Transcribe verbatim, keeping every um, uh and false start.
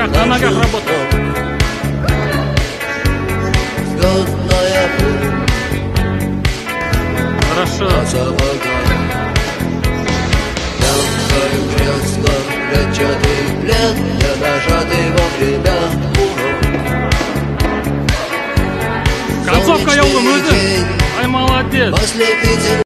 ногах, на ногах работаем. Звездная пыль. Хорошо. Мягкое кресло, клетчатый плед, я нажатый вовремя урок. Концовка я улыбаюсь. Ай, молодец. Ослепитель.